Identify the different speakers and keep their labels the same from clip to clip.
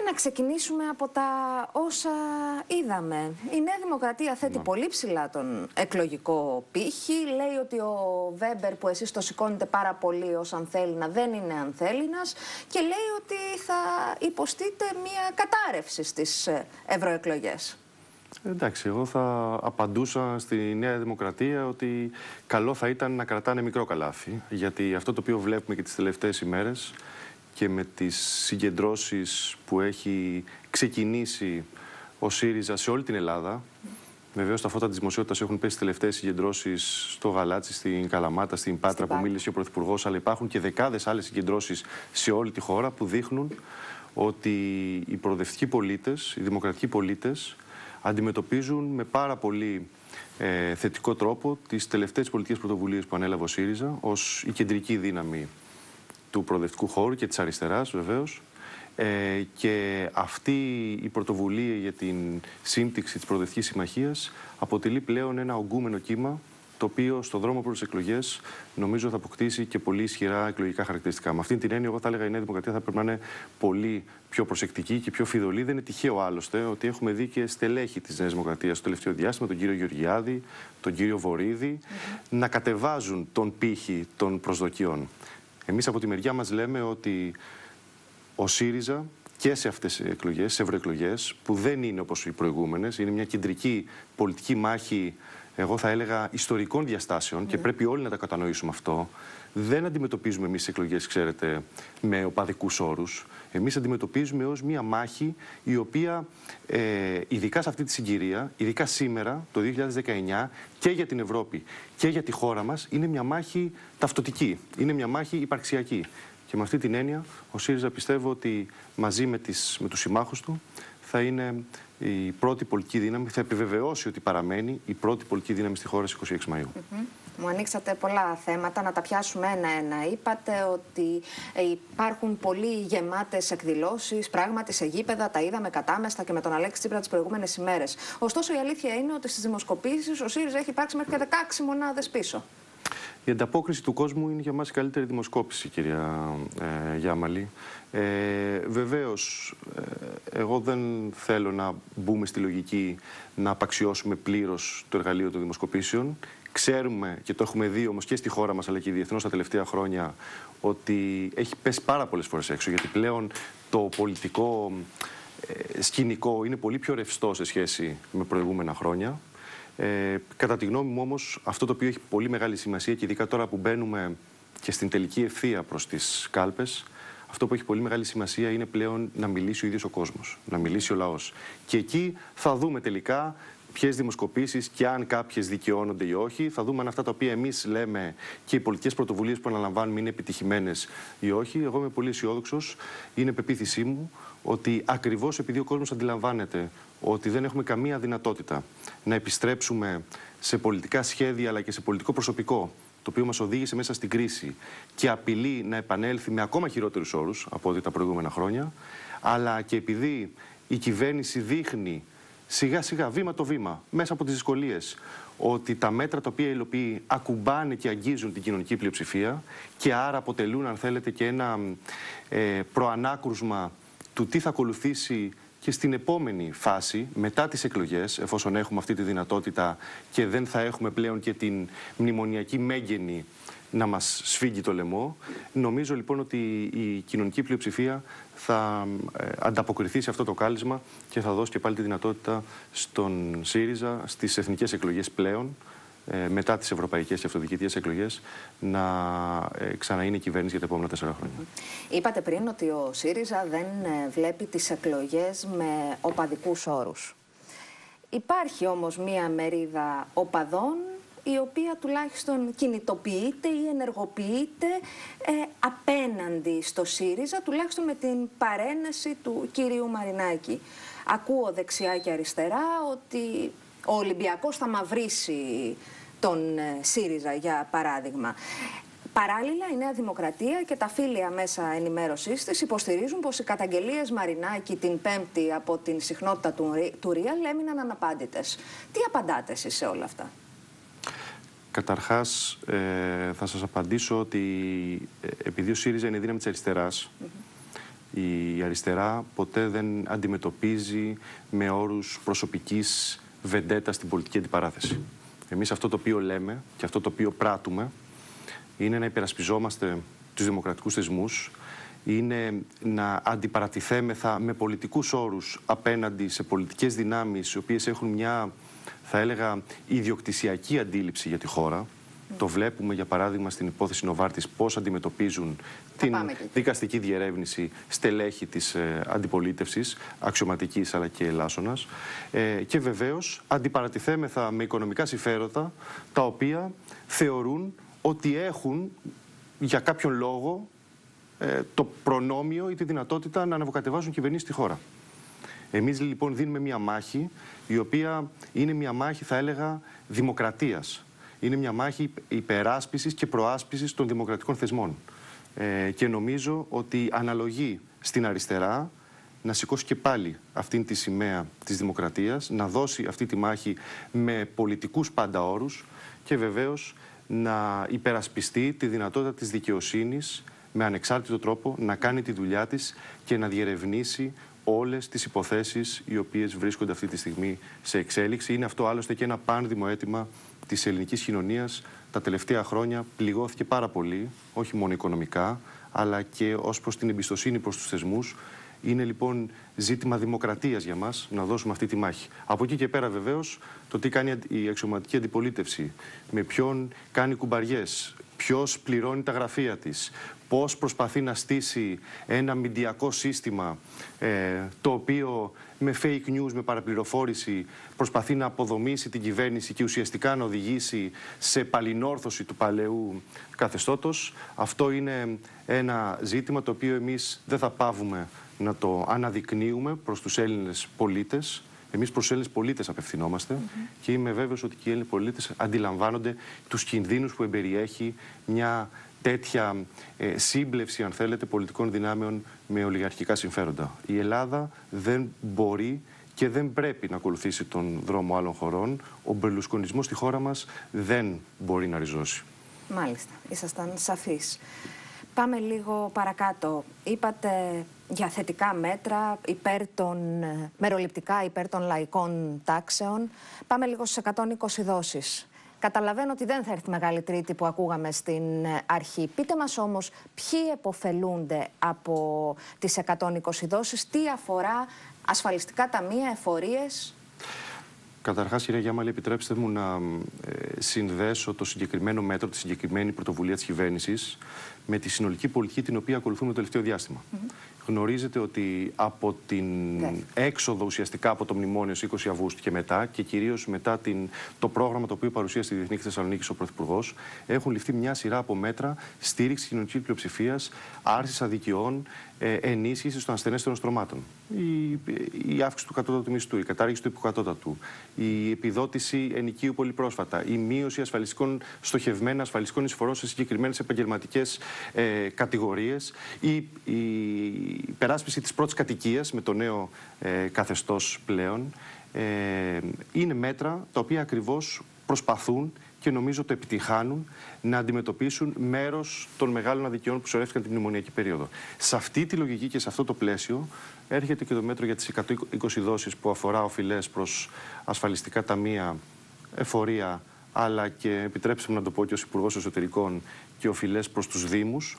Speaker 1: Να ξεκινήσουμε από τα όσα είδαμε. Η Νέα Δημοκρατία θέτει πολύ ψηλά τον εκλογικό πύχη. Λέει ότι ο Βέμπερ, που εσείς το σηκώνετε πάρα πολύ ως ανθέλινα, δεν είναι ανθέλινας. Και λέει ότι θα υποστείτε μια κατάρρευση στις ευρωεκλογές.
Speaker 2: Εντάξει, εγώ θα απαντούσα στη Νέα Δημοκρατία ότι καλό θα ήταν να κρατάνε μικρό καλάθι. Γιατί αυτό το οποίο βλέπουμε και τις τελευταίες ημέρες και με τις συγκεντρώσεις που έχει ξεκινήσει ο ΣΥΡΙΖΑ σε όλη την Ελλάδα. Βεβαίως τα φώτα της δημοσιότητας έχουν πέσει τις τελευταίες συγκεντρώσεις στο Γαλάτσι, στην Καλαμάτα, στην Πάτρα που μίλησε ο Πρωθυπουργός, αλλά υπάρχουν και δεκάδες άλλες συγκεντρώσεις σε όλη τη χώρα που δείχνουν ότι οι προοδευτικοί πολίτες, οι δημοκρατικοί πολίτες αντιμετωπίζουν με πάρα πολύ θετικό τρόπο τις τελευταίες πολιτικές πρωτοβουλίες που ανέλαβε ο ΣΥΡΙΖΑ ως η κεντρική δύναμη του προοδευτικού χώρου και της αριστεράς βεβαίως. Και αυτή η πρωτοβουλία για την σύμπτυξη της Προοδευτικής Συμμαχίας αποτελεί πλέον ένα ογκούμενο κύμα, το οποίο στον δρόμο προς τις εκλογές νομίζω θα αποκτήσει και πολύ ισχυρά εκλογικά χαρακτηριστικά. Με αυτήν την έννοια, εγώ θα έλεγα η Νέα Δημοκρατία θα πρέπει να είναι πολύ πιο προσεκτική και πιο φιδωλή. Δεν είναι τυχαίο άλλωστε ότι έχουμε δει και στελέχη της Νέας Δημοκρατίας στο τελευταίο διάστημα, τον κύριο Γεωργιάδη, τον κύριο Βορίδη, να κατεβάζουν τον πύχη των προσδοκιών. Εμείς από τη μεριά μας λέμε ότι ο ΣΥΡΙΖΑ και σε αυτές τις εκλογές, σε ευρωεκλογές, που δεν είναι όπως οι προηγούμενες, είναι μια κεντρική πολιτική μάχη, εγώ θα έλεγα, ιστορικών διαστάσεων και πρέπει όλοι να τα κατανοήσουμε αυτό. Δεν αντιμετωπίζουμε εμείς τις εκλογές, ξέρετε, με οπαδικούς όρους. Εμείς αντιμετωπίζουμε ως μια μάχη η οποία, ειδικά σε αυτή τη συγκυρία, ειδικά σήμερα, το 2019, και για την Ευρώπη και για τη χώρα μας, είναι μια μάχη ταυτοτική, είναι μια μάχη υπαρξιακή. Και με αυτή την έννοια, ο ΣΥΡΙΖΑ πιστεύω ότι μαζί με τους συμμάχους του θα είναι η πρώτη πολιτική δύναμη, θα επιβεβαιώσει ότι παραμένει η πρώτη πολιτική δύναμη στη χώρα στις 26 Μαΐου.
Speaker 1: Μου ανοίξατε πολλά θέματα, να τα πιάσουμε ένα-ένα. Είπατε ότι υπάρχουν πολύ γεμάτες εκδηλώσεις, πράγματι σε γήπεδα, τα είδαμε κατάμεστα και με τον Αλέξη Τσίπρα τις προηγούμενες ημέρες. Ωστόσο, η αλήθεια είναι ότι στις δημοσκοπήσεις ο ΣΥΡΙΖΑ έχει υπάρξει μέχρι και 16 μονάδες πίσω.
Speaker 2: Η ανταπόκριση του κόσμου είναι για μας η καλύτερη δημοσκόπηση, κυρία Γιάμαλη. Βεβαίως, εγώ δεν θέλω να μπούμε στη λογική να απαξιώσουμε πλήρως το εργαλείο των δημοσκοπήσεων. Ξέρουμε και το έχουμε δει όμως και στη χώρα μας αλλά και διεθνώς τα τελευταία χρόνια ότι έχει πέσει πάρα πολλές φορές έξω, γιατί πλέον το πολιτικό σκηνικό είναι πολύ πιο ρευστό σε σχέση με προηγούμενα χρόνια. Κατά τη γνώμη μου όμως, αυτό το οποίο έχει πολύ μεγάλη σημασία και ειδικά τώρα που μπαίνουμε και στην τελική ευθεία προς τις κάλπες, αυτό που έχει πολύ μεγάλη σημασία είναι πλέον να μιλήσει ο ίδιος ο κόσμος, να μιλήσει ο λαός. Και εκεί θα δούμε τελικά ποιες δημοσκοπήσεις και αν κάποιες δικαιώνονται ή όχι. Θα δούμε αν αυτά τα οποία εμείς λέμε και οι πολιτικές πρωτοβουλίες που αναλαμβάνουμε είναι επιτυχημένες ή όχι. Εγώ είμαι πολύ αισιόδοξος. Είναι πεποίθησή μου ότι ακριβώς επειδή ο κόσμος αντιλαμβάνεται ότι δεν έχουμε καμία δυνατότητα να επιστρέψουμε σε πολιτικά σχέδια αλλά και σε πολιτικό προσωπικό, το οποίο μας οδήγησε μέσα στην κρίση και απειλεί να επανέλθει με ακόμα χειρότερους όρους από ό,τι τα προηγούμενα χρόνια, αλλά και επειδή η κυβέρνηση δείχνει σιγά σιγά, βήμα το βήμα, μέσα από τις δυσκολίες, ότι τα μέτρα τα οποία υλοποιεί ακουμπάνε και αγγίζουν την κοινωνική πλειοψηφία και άρα αποτελούν, αν θέλετε, και ένα προανάκρουσμα του τι θα ακολουθήσει και στην επόμενη φάση, μετά τις εκλογές, εφόσον έχουμε αυτή τη δυνατότητα και δεν θα έχουμε πλέον και την μνημονιακή μέγενη να μας σφίγγει το λαιμό. Νομίζω λοιπόν ότι η κοινωνική πλειοψηφία θα ανταποκριθεί σε αυτό το κάλεσμα και θα δώσει και πάλι τη δυνατότητα στον ΣΥΡΙΖΑ στις εθνικές εκλογές πλέον, μετά τις ευρωπαϊκές και αυτοδιοικητικές εκλογές, να ξαναείνει η κυβέρνηση για τα επόμενα 4 χρόνια.
Speaker 1: Είπατε πριν ότι ο ΣΥΡΙΖΑ δεν βλέπει τις εκλογές με οπαδικούς όρους. Υπάρχει όμως μία μερίδα οπαδών η οποία τουλάχιστον κινητοποιείται ή ενεργοποιείται απέναντι στο ΣΥΡΙΖΑ, τουλάχιστον με την παρένεση του κυρίου Μαρινάκη. Ακούω δεξιά και αριστερά ότι ο Ολυμπιακός θα μαυρίσει τον ΣΥΡΙΖΑ, για παράδειγμα. Παράλληλα, η Νέα Δημοκρατία και τα φίλια μέσα ενημέρωσής της υποστηρίζουν πως οι καταγγελίες Μαρινάκη την Πέμπτη από την συχνότητα του Real έμειναν αναπάντητες. Τι απαντάτε εσείς σε όλα αυτά?
Speaker 2: Καταρχάς, θα σας απαντήσω ότι επειδή ο ΣΥΡΙΖΑ είναι δύναμη της αριστεράς, Η αριστερά ποτέ δεν αντιμετωπίζει με όρους προσωπικής βεντέτα στην πολιτική αντιπαράθεση. Εμείς αυτό το οποίο λέμε και αυτό το οποίο πράττουμε είναι να υπερασπιζόμαστε τους δημοκρατικούς θεσμούς, είναι να αντιπαρατηθέμεθα με πολιτικούς όρους απέναντι σε πολιτικές δυνάμεις οι οποίες έχουν μια, θα έλεγα, ιδιοκτησιακή αντίληψη για τη χώρα. Το βλέπουμε, για παράδειγμα, στην υπόθεση Νοβάρτης, πώς αντιμετωπίζουν την δικαστική διερεύνηση στελέχη της αντιπολίτευσης, αξιωματικής αλλά και ελάσσονας. Και βεβαίως αντιπαρατηθέμεθα με οικονομικά συμφέροντα, τα οποία θεωρούν ότι έχουν για κάποιον λόγο το προνόμιο ή τη δυνατότητα να αναβοκατεβάζουν κυβερνήσεις στη χώρα. Εμείς λοιπόν δίνουμε μια μάχη, η οποία είναι μια μάχη, θα έλεγα, δημοκρατίας. Είναι μια μάχη υπεράσπισης και προάσπισης των δημοκρατικών θεσμών. Και νομίζω ότι αναλογεί στην αριστερά να σηκώσει και πάλι αυτήν τη σημαία της δημοκρατίας, να δώσει αυτή τη μάχη με πολιτικούς πάντα όρους και βεβαίως να υπερασπιστεί τη δυνατότητα της δικαιοσύνης με ανεξάρτητο τρόπο να κάνει τη δουλειά της και να διερευνήσει όλες τις υποθέσεις οι οποίες βρίσκονται αυτή τη στιγμή σε εξέλιξη. Είναι αυτό άλλωστε και ένα πάνδημο αίτημα της ελληνικής κοινωνίας. Τα τελευταία χρόνια πληγώθηκε πάρα πολύ, όχι μόνο οικονομικά, αλλά και ως προς την εμπιστοσύνη προς τους θεσμούς. Είναι λοιπόν ζήτημα δημοκρατίας για μας να δώσουμε αυτή τη μάχη. Από εκεί και πέρα βεβαίως το τι κάνει η αξιωματική αντιπολίτευση, με ποιον κάνει κουμπαριές, ποιος πληρώνει τα γραφεία της, πώς προσπαθεί να στήσει ένα μηντιακό σύστημα το οποίο με fake news, με παραπληροφόρηση προσπαθεί να αποδομήσει την κυβέρνηση και ουσιαστικά να οδηγήσει σε παλινόρθωση του παλαιού καθεστώτος. Αυτό είναι ένα ζήτημα το οποίο εμείς δεν θα παύουμε να το αναδεικνύουμε προς τους Έλληνες πολίτες. Εμείς προς τους Έλληνες πολίτες απευθυνόμαστε και είμαι βέβαιος ότι και οι Έλληνες πολίτες αντιλαμβάνονται τους κινδύνους που εμπεριέχει μια τέτοια σύμπλευση, αν θέλετε, πολιτικών δυνάμεων με ολιγαρχικά συμφέροντα. Η Ελλάδα δεν μπορεί και δεν πρέπει να ακολουθήσει τον δρόμο άλλων χωρών. Ο μπερλουσκονισμός στη χώρα μας δεν μπορεί να ριζώσει.
Speaker 1: Μάλιστα, ήσασταν σαφείς. Πάμε λίγο παρακάτω. Είπατε για θετικά μέτρα, μεροληπτικά υπέρ των λαϊκών τάξεων. Πάμε λίγο στις 120 δόσεις. Καταλαβαίνω ότι δεν θα έρθει μεγάλη Τρίτη που ακούγαμε στην αρχή. Πείτε μας όμως ποιοι επωφελούνται από τις 120 δόσεις, τι αφορά ασφαλιστικά ταμεία, εφορίες.
Speaker 2: Καταρχάς, κυρία Γιάμαλη, επιτρέψτε μου να συνδέσω το συγκεκριμένο μέτρο, τη συγκεκριμένη πρωτοβουλία της κυβέρνησης με τη συνολική πολιτική την οποία ακολουθούμε το τελευταίο διάστημα. Γνωρίζετε ότι από την έξοδο ουσιαστικά από το μνημόνιο στις 20 Αυγούστου και μετά, και κυρίως μετά το πρόγραμμα το οποίο παρουσίασε στη Διεθνή Θεσσαλονίκη ο Πρωθυπουργός, έχουν ληφθεί μια σειρά από μέτρα στήριξης κοινωνικής πλειοψηφίας, άρσης αδικιών, ενίσχυσης των ασθενέστερων στρωμάτων. Η αύξηση του κατώτατου μισθού, η κατάργηση του υποκατώτατου, η επιδότηση ενοικίου πολύ πρόσφατα, η μείωση στοχευμένα ασφαλιστικών εισφορών σε συγκεκριμένες επαγγελματικές κατηγορίες, η υπεράσπιση της πρώτης κατοικίας με το νέο καθεστώς πλέον, είναι μέτρα τα οποία ακριβώς προσπαθούν και νομίζω το επιτυχάνουν να αντιμετωπίσουν μέρος των μεγάλων αδικιών που σωρεύτηκαν την μνημονιακή περίοδο. Σε αυτή τη λογική και σε αυτό το πλαίσιο έρχεται και το μέτρο για τις 120 δόσεις που αφορά οφειλές προς ασφαλιστικά ταμεία, εφορία, αλλά και επιτρέψτε μου να το πω και ως Υπουργός Εσωτερικών και οφειλές προς τους Δήμους,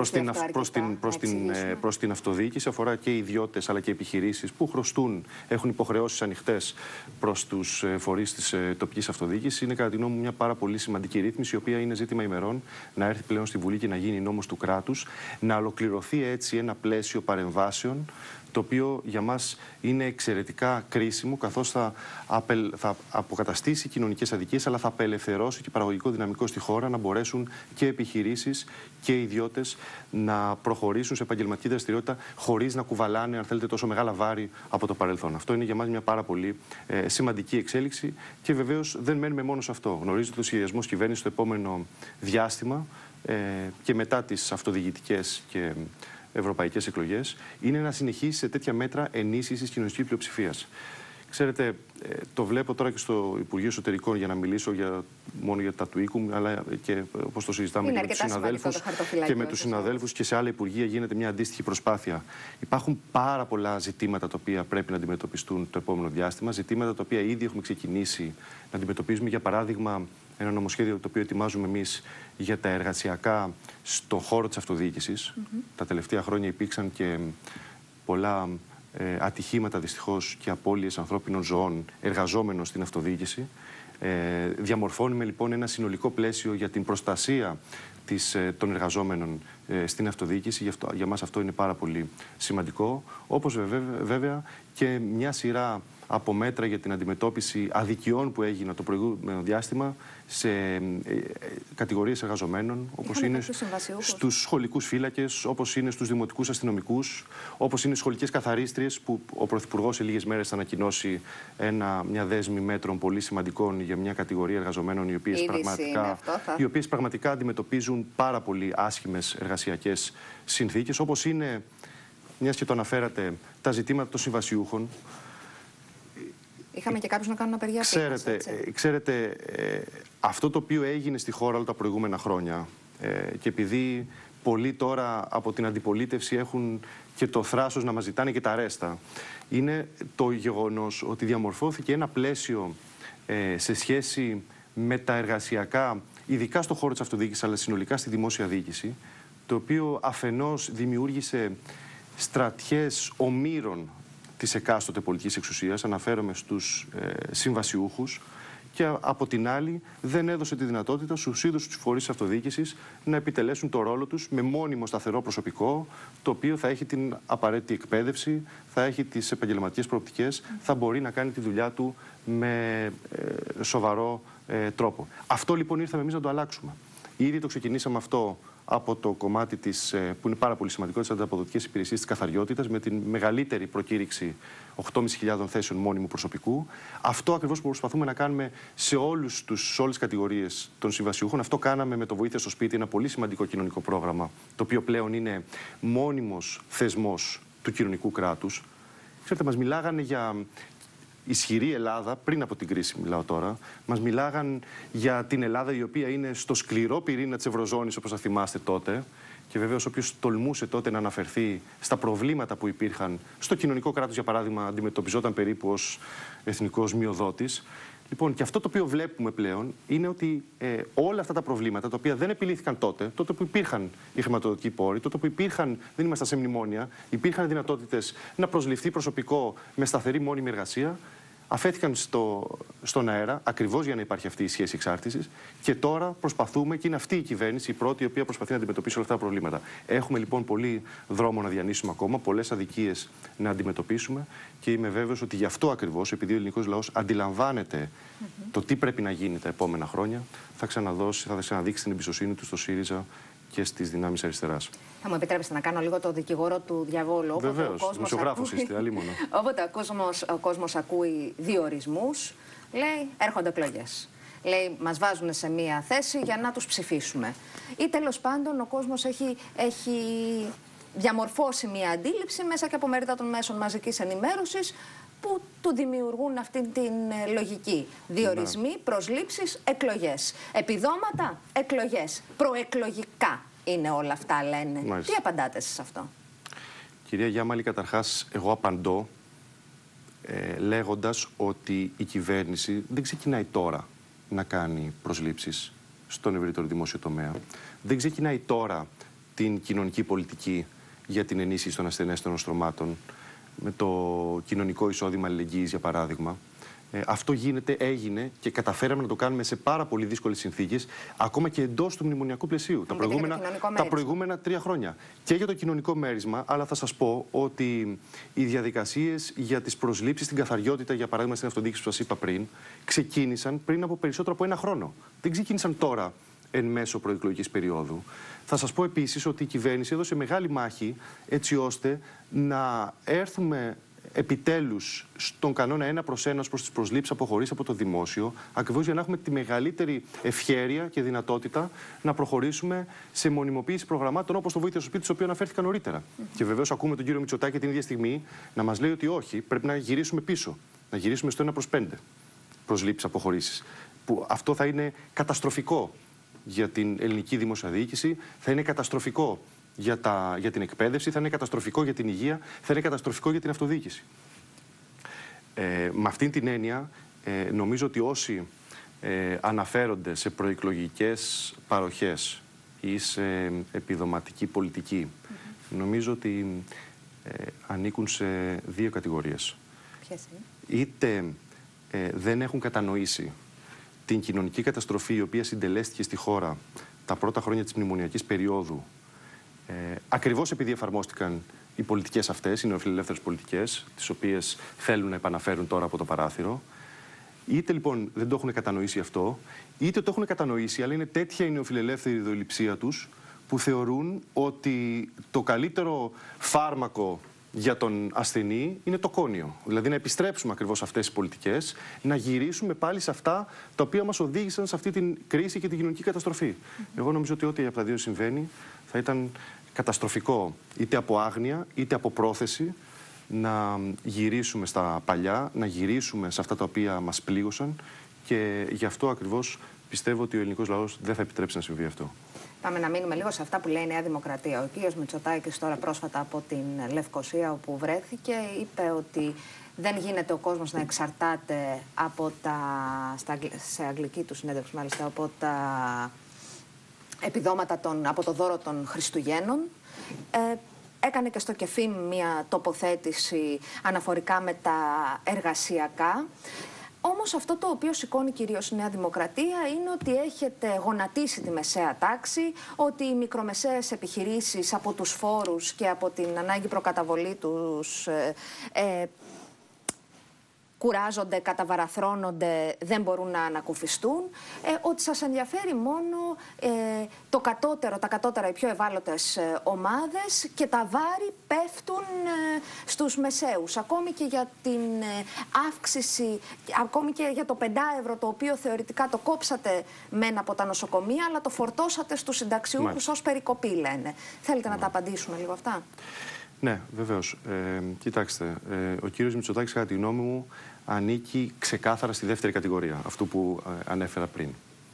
Speaker 2: προς την αυτοδιοίκηση. Αφορά και ιδιώτες αλλά και επιχειρήσεις που χρωστούν, έχουν υποχρεώσεις ανοιχτές προς τους φορείς της τοπικής αυτοδιοίκησης. Είναι κατά τη γνώμη μου μια πάρα πολύ σημαντική ρύθμιση, η οποία είναι ζήτημα ημερών να έρθει πλέον στη Βουλή και να γίνει νόμος του κράτους, να ολοκληρωθεί έτσι ένα πλαίσιο παρεμβάσεων, το οποίο για μας είναι εξαιρετικά κρίσιμο, καθώς θα αποκαταστήσει κοινωνικές αδικίες, αλλά θα απελευθερώσει και παραγωγικό δυναμικό στη χώρα, να μπορέσουν και επιχειρήσεις και ιδιώτες να προχωρήσουν σε επαγγελματική δραστηριότητα χωρίς να κουβαλάνε, αν θέλετε, τόσο μεγάλα βάρη από το παρελθόν. Αυτό είναι για μας μια πάρα πολύ σημαντική εξέλιξη και βεβαίως δεν μένουμε μόνο σε αυτό. Γνωρίζετε τους σχεδιασμούς κυβέρνησης στο επόμενο διάστημα και μετά τις αυτοδιοικητικές και ευρωπαϊκές εκλογές, είναι να συνεχίσει σε τέτοια μέτρα ενίσχυσης κοινωνικής πλειοψηφίας. Ξέρετε, το βλέπω τώρα και στο Υπουργείο Εσωτερικών, για να μιλήσω μόνο για τα του οίκου, αλλά και όπως το συζητάμε και με τους συναδέλφους και με τους συναδέλφους και σε άλλα υπουργεία γίνεται μια αντίστοιχη προσπάθεια. Υπάρχουν πάρα πολλά ζητήματα τα οποία πρέπει να αντιμετωπιστούν το επόμενο διάστημα, ζητήματα τα οποία ήδη έχουμε ξεκινήσει να αντιμετωπίζουμε. Για παράδειγμα, ένα νομοσχέδιο το οποίο ετοιμάζουμε εμείς για τα εργασιακά στον χώρο της αυτοδιοίκησης. Τα τελευταία χρόνια υπήρξαν και πολλά ατυχήματα δυστυχώς και απώλειες ανθρώπινων ζωών εργαζόμενων στην αυτοδιοίκηση. Διαμορφώνουμε λοιπόν ένα συνολικό πλαίσιο για την προστασία των εργαζόμενων στην αυτοδιοίκηση. Για μας αυτό είναι πάρα πολύ σημαντικό. Όπως βέβαια και μια σειρά από μέτρα για την αντιμετώπιση αδικιών που έγιναν το προηγούμενο διάστημα σε κατηγορίες εργαζομένων, όπως είναι στους σχολικούς φύλακες, όπως είναι στους δημοτικούς αστυνομικούς, όπως είναι σχολικές καθαρίστριες, που ο Πρωθυπουργός σε λίγες μέρες θα ανακοινώσει μια δέσμη μέτρων πολύ σημαντικών για μια κατηγορία εργαζομένων οι οποίες πραγματικά αντιμετωπίζουν πάρα πολύ άσχημες εργασιακές συνθήκες, όπως είναι, μιας και το αναφέρατε, τα ζητήματα των συμβασιούχων.
Speaker 1: Είχαμε και κάποιους να κάνουν απεργία.
Speaker 2: Ξέρετε, αυτό το οποίο έγινε στη χώρα όλα τα προηγούμενα χρόνια και επειδή πολλοί τώρα από την αντιπολίτευση έχουν και το θράσος να μας ζητάνε και τα ρέστα, είναι το γεγονός ότι διαμορφώθηκε ένα πλαίσιο σε σχέση με τα εργασιακά, ειδικά στον χώρο της αυτοδιοίκησης, αλλά συνολικά στη δημόσια διοίκηση, το οποίο αφενός δημιούργησε στρατιές ομήρων της εκάστοτε πολιτικής εξουσίας, αναφέρομαι στους συμβασιούχους, και από την άλλη δεν έδωσε τη δυνατότητα στους ίδιους τους φορείς της αυτοδιοίκησης να επιτελέσουν το ρόλο τους με μόνιμο σταθερό προσωπικό, το οποίο θα έχει την απαραίτητη εκπαίδευση, θα έχει τις επαγγελματικές προοπτικές, θα μπορεί να κάνει τη δουλειά του με σοβαρό τρόπο. Αυτό λοιπόν ήρθαμε εμείς να το αλλάξουμε. Ήδη το ξεκινήσαμε αυτό από το κομμάτι που είναι πάρα πολύ σημαντικό, της ανταποδοτικής υπηρεσίας της καθαριότητας, με την μεγαλύτερη προκήρυξη 8.500 θέσεων μόνιμου προσωπικού. Αυτό ακριβώς που προσπαθούμε να κάνουμε σε όλες τις κατηγορίες των συμβασιούχων. Αυτό κάναμε με το Βοήθεια στο Σπίτι, ένα πολύ σημαντικό κοινωνικό πρόγραμμα, το οποίο πλέον είναι μόνιμος θεσμός του κοινωνικού κράτους. Ξέρετε, μας μιλάγανε για ισχυρή Ελλάδα, πριν από την κρίση μιλάω τώρα, μας μιλάγαν για την Ελλάδα η οποία είναι στο σκληρό πυρήνα της Ευρωζώνης, όπως θα θυμάστε τότε, και βεβαίως όποιος τολμούσε τότε να αναφερθεί στα προβλήματα που υπήρχαν στο κοινωνικό κράτος, για παράδειγμα, αντιμετωπιζόταν περίπου ως εθνικός μειοδότης. Λοιπόν, και αυτό το οποίο βλέπουμε πλέον είναι ότι όλα αυτά τα προβλήματα, τα οποία δεν επιλύθηκαν τότε που υπήρχαν οι χρηματοδοτικοί πόροι, τότε που δεν ήμασταν σε μνημόνια, υπήρχαν δυνατότητες να προσληφθεί προσωπικό με σταθερή μόνιμη εργασία, αφέθηκαν στον αέρα, ακριβώς για να υπάρχει αυτή η σχέση εξάρτησης, και τώρα προσπαθούμε, και είναι αυτή η κυβέρνηση η πρώτη η οποία προσπαθεί να αντιμετωπίσει όλα αυτά τα προβλήματα. Έχουμε λοιπόν πολύ δρόμο να διανύσουμε ακόμα, πολλές αδικίες να αντιμετωπίσουμε, και είμαι βέβαιος ότι γι' αυτό ακριβώς, επειδή ο ελληνικός λαός αντιλαμβάνεται το τι πρέπει να γίνει τα επόμενα χρόνια, θα ξαναδείξει την εμπιστοσύνη του στο ΣΥΡΙΖΑ και στις δυνάμεις αριστεράς.
Speaker 1: Θα μου επιτρέψετε να κάνω λίγο το δικηγόρο του διαβόλου.
Speaker 2: Βεβαίως, δημοσιογράφος είστε, αλίμονο.
Speaker 1: Όποτε ο κόσμος ακούει διορισμούς, λέει έρχονται εκλογές. Λέει μας βάζουν σε μία θέση για να τους ψηφίσουμε. Ή τέλος πάντων ο κόσμος έχει διαμορφώσει μία αντίληψη μέσα και από μερίδα των μέσων μαζικής ενημέρωσης που του δημιουργούν αυτή την λογική. Διορισμοί, προσλήψεις, εκλογές. Επιδόματα, εκλογές. Προεκλογικά είναι όλα αυτά, λένε.
Speaker 2: Μάλιστα.
Speaker 1: Τι απαντάτε σε αυτό?
Speaker 2: Κυρία Γιάμαλη, καταρχάς εγώ απαντώ λέγοντας ότι η κυβέρνηση δεν ξεκινάει τώρα να κάνει προσλήψεις στον ευρύτερο δημόσιο τομέα. Δεν ξεκινάει τώρα την κοινωνική πολιτική για την ενίσχυση των ασθενέστερων στρωμάτων, με το κοινωνικό εισόδημα αλληλεγγύης, για παράδειγμα. Αυτό έγινε και καταφέραμε να το κάνουμε σε πάρα πολύ δύσκολες συνθήκες, ακόμα και εντός του μνημονιακού πλαισίου, τα προηγούμενα 3 χρόνια. Και για το κοινωνικό μέρισμα, αλλά θα σας πω ότι οι διαδικασίες για τις προσλήψεις στην καθαριότητα, για παράδειγμα στην αυτοδιοίκηση που σας είπα ξεκίνησαν πριν από περισσότερο από 1 χρόνο. Δεν ξεκίνησαν τώρα εν μέσω προεκλογικής περίοδου. Θα σας πω επίσης ότι η κυβέρνηση έδωσε μεγάλη μάχη έτσι ώστε να έρθουμε επιτέλους στον κανόνα 1/1 προς τις προσλήψεις αποχωρήσεις από το δημόσιο, ακριβώς για να έχουμε τη μεγαλύτερη ευχέρεια και δυνατότητα να προχωρήσουμε σε μονιμοποίηση προγραμμάτων όπως το Βοήθεια στο Σπίτι, στο οποίο αναφέρθηκα νωρίτερα. Και βεβαίως ακούμε τον κύριο Μητσοτάκη την ίδια στιγμή να μας λέει ότι όχι, πρέπει να γυρίσουμε πίσω. να γυρίσουμε στο 1/5 προσλήψεις αποχωρήσεις. Που αυτό θα είναι καταστροφικό για την ελληνική δημόσια διοίκηση, θα είναι καταστροφικό για την εκπαίδευση, θα είναι καταστροφικό για την υγεία, θα είναι καταστροφικό για την αυτοδιοίκηση. Με αυτήν την έννοια, νομίζω ότι όσοι αναφέρονται σε προεκλογικές παροχές ή σε επιδοματική πολιτική, νομίζω ότι ανήκουν σε δύο κατηγορίες.
Speaker 1: Ποιες είναι?
Speaker 2: Είτε δεν έχουν κατανοήσει την κοινωνική καταστροφή η οποία συντελέστηκε στη χώρα τα πρώτα χρόνια της μνημονιακής περίοδου, ακριβώς επειδή εφαρμόστηκαν οι πολιτικές αυτές, οι νεοφιλελεύθερες πολιτικές, τις οποίες θέλουν να επαναφέρουν τώρα από το παράθυρο. Είτε λοιπόν δεν το έχουν κατανοήσει αυτό, είτε το έχουν κατανοήσει, αλλά είναι τέτοια η νεοφιλελεύθερη ιδεολειψία τους, που θεωρούν ότι το καλύτερο φάρμακο για τον ασθενή είναι το κόνιο. Δηλαδή να επιστρέψουμε ακριβώς αυτές τις πολιτικές, να γυρίσουμε πάλι σε αυτά τα οποία μας οδήγησαν σε αυτή την κρίση και την κοινωνική καταστροφή. Εγώ νομίζω ότι ό,τι από τα δύο συμβαίνει θα ήταν καταστροφικό, είτε από άγνοια είτε από πρόθεση, να γυρίσουμε στα παλιά, να γυρίσουμε σε αυτά τα οποία μας πλήγωσαν, και γι' αυτό ακριβώς πιστεύω ότι ο ελληνικός λαός δεν θα επιτρέψει να συμβεί αυτό.
Speaker 1: Πάμε να μείνουμε λίγο σε αυτά που λέει η Νέα Δημοκρατία. Ο κύριος Μητσοτάκης τώρα πρόσφατα από την Λευκοσία όπου βρέθηκε είπε ότι δεν γίνεται ο κόσμος να εξαρτάται από σε αγγλική του συνέντευξη μάλιστα, από τα επιδόματα από το δώρο των Χριστουγέννων. Έκανε και στο ΚΕΦΙΜ μια τοποθέτηση αναφορικά με τα εργασιακά. Όμως αυτό το οποίο σηκώνει κυρίως η Νέα Δημοκρατία είναι ότι έχετε γονατίσει τη μεσαία τάξη, ότι οι μικρομεσαίες επιχειρήσεις από τους φόρους και από την ανάγκη προκαταβολή τους κουράζονται, καταβαραθρώνονται, δεν μπορούν να ανακουφιστούν, ότι σας ενδιαφέρει μόνο τα κατώτερα, οι πιο ευάλωτες ομάδες, και τα βάρη πέφτουν στους μεσαίους. Ακόμη και για την αύξηση, ακόμη και για το 5 ευρώ, το οποίο θεωρητικά το κόψατε μεν από τα νοσοκομεία, αλλά το φορτώσατε στους συνταξιούχους ως περικοπή, λένε. Θέλετε να τα απαντήσουμε λίγο αυτά?
Speaker 2: Ναι, βεβαίως. Κοιτάξτε, ο κύριος Μητσοτάκης, κατά τη γνώμη μου, ανήκει ξεκάθαρα στη δεύτερη κατηγορία, αυτού που ανέφερα πριν.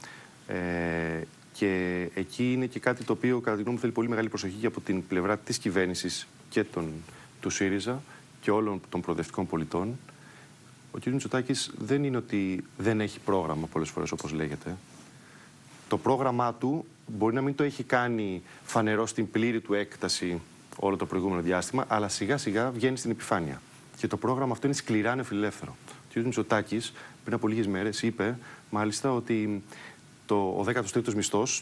Speaker 2: Και εκεί είναι και κάτι το οποίο, κατά τη γνώμη μου, θέλει πολύ μεγάλη προσοχή και από την πλευρά της κυβέρνησης και του ΣΥΡΙΖΑ και όλων των προοδευτικών πολιτών. Ο κύριος Μητσοτάκης δεν είναι ότι δεν έχει πρόγραμμα πολλές φορές, όπως λέγεται. Το πρόγραμμά του μπορεί να μην το έχει κάνει φανερό στην πλήρη του έκταση όλο το προηγούμενο διάστημα, αλλά σιγά σιγά βγαίνει στην επιφάνεια. Και το πρόγραμμα αυτό είναι σκληρά νεοφιλελεύθερο. Ο κ. Μητσοτάκης πριν από λίγες μέρες είπε μάλιστα ότι ο 13ος μισθός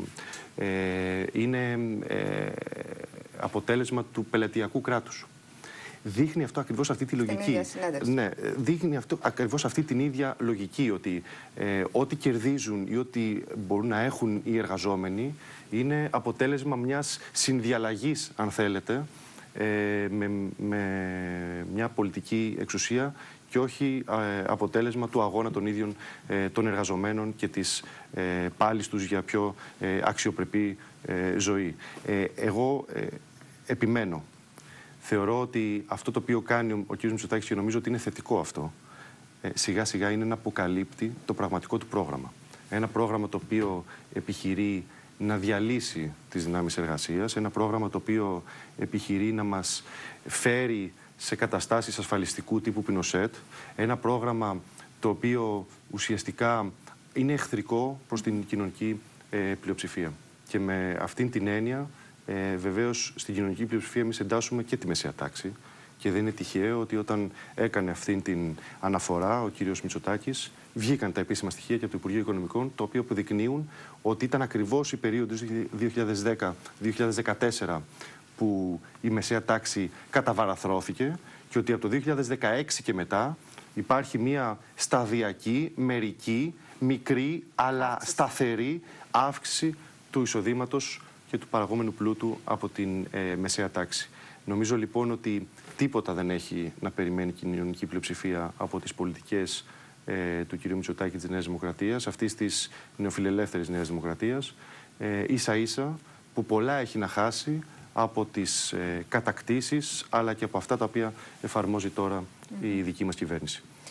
Speaker 2: είναι αποτέλεσμα του πελατειακού κράτους. Δείχνει αυτό ακριβώς αυτή τη λογική. Ναι, δείχνει αυτό ακριβώς αυτή την ίδια λογική, ότι ό,τι κερδίζουν ή ό,τι μπορούν να έχουν οι εργαζόμενοι είναι αποτέλεσμα μιας συνδιαλλαγής, αν θέλετε, με μια πολιτική εξουσία, και όχι αποτέλεσμα του αγώνα των ίδιων των εργαζομένων και της πάλης τους για πιο αξιοπρεπή ζωή. Εγώ επιμένω. Θεωρώ ότι αυτό το οποίο κάνει ο κ. Μητσοτάκης, και νομίζω ότι είναι θετικό αυτό, σιγά σιγά είναι να αποκαλύπτει το πραγματικό του πρόγραμμα. Ένα πρόγραμμα το οποίο επιχειρεί να διαλύσει τις δυνάμεις εργασίας, ένα πρόγραμμα το οποίο επιχειρεί να μας φέρει σε καταστάσεις ασφαλιστικού τύπου Πινοσέτ, ένα πρόγραμμα το οποίο ουσιαστικά είναι εχθρικό προς την κοινωνική πλειοψηφία. Και με αυτήν την έννοια, βεβαίως στην κοινωνική πλειοψηφία εμείς εντάσσουμε και τη μεσαία τάξη, και δεν είναι τυχαίο ότι όταν έκανε αυτήν την αναφορά ο κύριος Μητσοτάκης, βγήκαν τα επίσημα στοιχεία και από το Υπουργείο Οικονομικών, το οποίο αποδεικνύουν ότι ήταν ακριβώς η περίοδος 2010-2014 που η μεσαία τάξη καταβαραθρώθηκε, και ότι από το 2016 και μετά υπάρχει μια σταδιακή, μερική, μικρή αλλά σταθερή αύξηση του εισοδήματος και του παραγόμενου πλούτου από την μεσαία τάξη. Νομίζω λοιπόν ότι τίποτα δεν έχει να περιμένει η κοινωνική πλειοψηφία από τις πολιτικές του κ. Μητσοτάκη της Νέας Δημοκρατίας, αυτής της νεοφιλελεύθερης Νέας Δημοκρατίας, ίσα-ίσα που πολλά έχει να χάσει από τις κατακτήσεις, αλλά και από αυτά τα οποία εφαρμόζει τώρα η δική μας κυβέρνηση.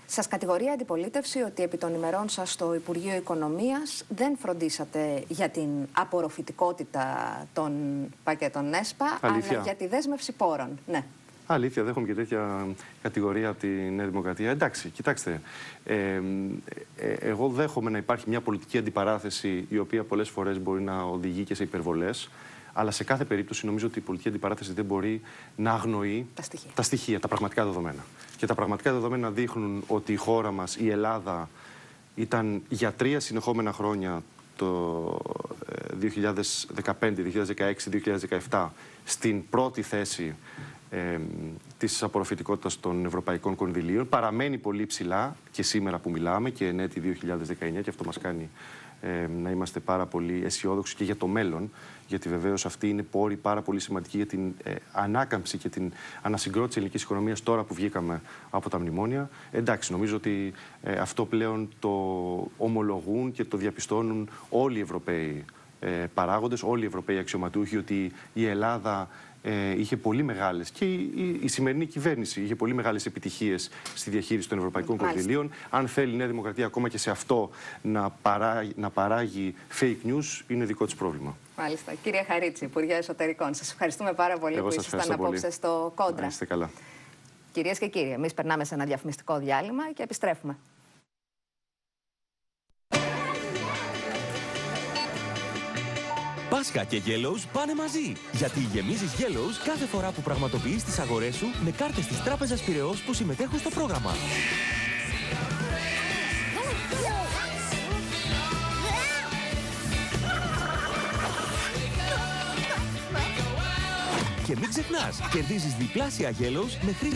Speaker 1: Σας κατηγορεί η αντιπολίτευση ότι επί των ημερών σας στο Υπουργείο Οικονομίας δεν φροντίσατε για την απορροφητικότητα των πακέτων ΕΣΠΑ, αλλά για τη δέσμευση πόρων. Ναι.
Speaker 2: Αλήθεια, δέχομαι και τέτοια κατηγορία από τη Νέα Δημοκρατία. Εντάξει, κοιτάξτε, εγώ δέχομαι να υπάρχει μια πολιτική αντιπαράθεση η οποία πολλές φορές μπορεί να οδηγεί και σε υπερβολές, αλλά σε κάθε περίπτωση νομίζω ότι η πολιτική αντιπαράθεση δεν μπορεί να αγνοεί τα στοιχεία, τα πραγματικά δεδομένα. Και τα πραγματικά δεδομένα δείχνουν ότι η χώρα μας, η Ελλάδα, ήταν για 3 συνεχόμενα χρόνια, το 2015, 2016, 2017, στην πρώτη θέση της απορροφητικότητας των ευρωπαϊκών κονδυλίων. Παραμένει πολύ ψηλά και σήμερα που μιλάμε και εν έτη 2019, και αυτό μας κάνει να είμαστε πάρα πολύ αισιόδοξοι και για το μέλλον, γιατί βεβαίως αυτή είναι πόρη πάρα πολύ σημαντική για την ανάκαμψη και την ανασυγκρότηση της ελληνικής οικονομίας τώρα που βγήκαμε από τα μνημόνια. Εντάξει, νομίζω ότι αυτό πλέον το ομολογούν και το διαπιστώνουν όλοι οι Ευρωπαίοι παράγοντες, όλοι οι Ευρωπαίοι αξιωματούχοι, ότι η Ελλάδα είχε πολύ μεγάλες, και η σημερινή κυβέρνηση είχε πολύ μεγάλες επιτυχίες στη διαχείριση των ευρωπαϊκών κονδυλίων. Αν θέλει η Νέα Δημοκρατία ακόμα και σε αυτό να παράγει fake news, είναι δικό της πρόβλημα.
Speaker 1: Μάλιστα. Κύριε Χαρίτση, Υπουργέ Εσωτερικών, σας ευχαριστούμε πάρα πολύ που ήσασταν απόψε στο Κόντρα.
Speaker 2: Είστε καλά.
Speaker 1: Κυρίες και κύριοι, εμείς περνάμε σε ένα διαφημιστικό διάλειμμα και επιστρέφουμε.
Speaker 3: Πάσχα και Yellows πάνε μαζί, γιατί γεμίζεις Yellows κάθε φορά που πραγματοποιείς τις αγορές σου με κάρτες της Τράπεζας Πειραιώς που συμμετέχουν στο πρόγραμμα. Και μην ξεχνάς, κερδίζεις διπλάσια Yellows με